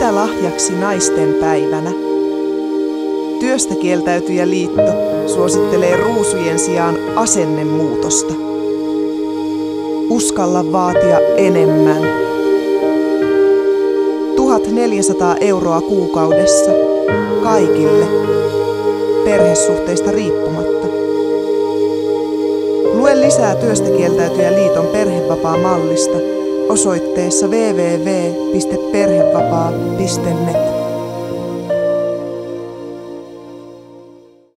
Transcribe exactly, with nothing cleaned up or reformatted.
Mitä lahjaksi naisten päivänä? Työstä kieltäytyjä liitto suosittelee ruusujen sijaan asennemuutosta. Uskalla vaatia enemmän. tuhatneljäsataa euroa kuukaudessa kaikille, perhesuhteista riippumatta. Lue lisää Työstä kieltäytyjä liiton perhevapaamallista osoitteessa double-u double-u double-u piste perhevapaa piste net.